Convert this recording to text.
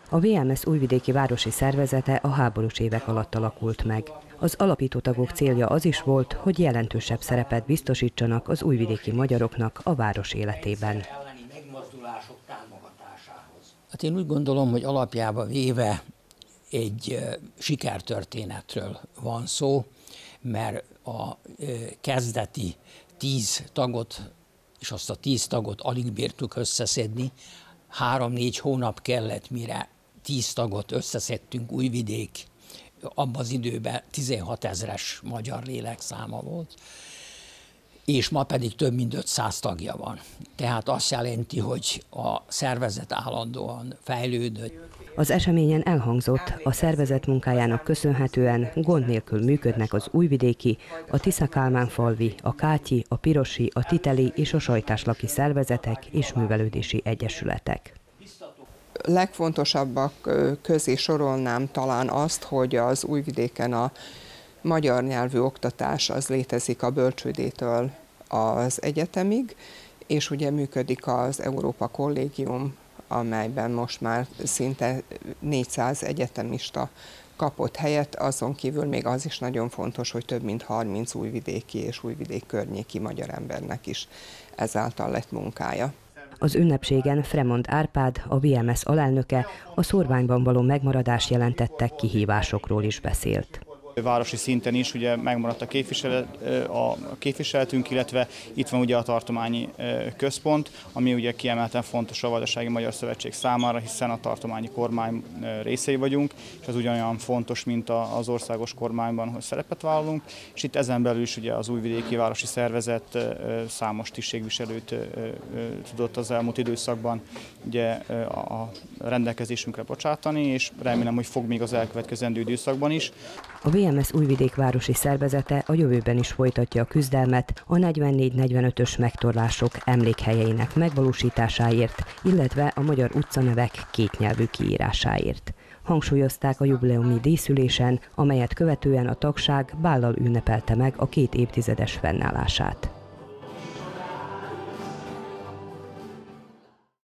A VMS újvidéki városi szervezete a háborús évek alatt alakult meg. Az alapító tagok célja az is volt, hogy jelentősebb szerepet biztosítsanak az újvidéki magyaroknak a város életében. Hát én úgy gondolom, hogy alapjába véve egy sikertörténetről van szó, mert a kezdeti 10 tagot, és azt a 10 tagot alig bírtuk összeszedni, 3-4 hónap kellett, mire 10 tagot összeszedtünk. Újvidék abban az időben 16 000-es magyar lélekszáma volt, és ma pedig több mint 500 tagja van. Tehát azt jelenti, hogy a szervezet állandóan fejlődött. Az eseményen elhangzott, a szervezet munkájának köszönhetően gond nélkül működnek az újvidéki, a Tisza-Kálmán-falvi, a Kátyi, a Pirosi, a Titeli és a Sajtáslaki szervezetek és művelődési egyesületek. Legfontosabbak közé sorolnám talán azt, hogy az Újvidéken a magyar nyelvű oktatás az létezik a bölcsődétől az egyetemig, és ugye működik az Európa Kollégium, amelyben most már szinte 400 egyetemista kapott helyet, azon kívül még az is nagyon fontos, hogy több mint 30 újvidéki és újvidék környéki magyar embernek is ezáltal lett munkája. Az ünnepségen Fremond Árpád, a VMS alelnöke, a szórványban való megmaradás jelentettek kihívásokról is beszélt. Városi szinten is ugye megmaradt a képviseletünk, illetve itt van ugye a tartományi központ, ami ugye kiemelten fontos a Vajdasági Magyar Szövetség számára, hiszen a tartományi kormány részei vagyunk, és az ugyanolyan fontos, mint az országos kormányban, hogy szerepet vállalunk, és itt ezen belül is ugye az újvidéki városi szervezet számos tisztségviselőt tudott az elmúlt időszakban ugye a rendelkezésünkre bocsátani, és remélem, hogy fog még az elkövetkezendő időszakban is. A VMS Újvidék városi szervezete a jövőben is folytatja a küzdelmet a 44-45-ös megtorlások emlékhelyeinek megvalósításáért, illetve a magyar utcanevek kétnyelvű kiírásáért. Hangsúlyozták a jubileumi díszülésen, amelyet követően a tagság bállal ünnepelte meg a 2 évtizedes fennállását.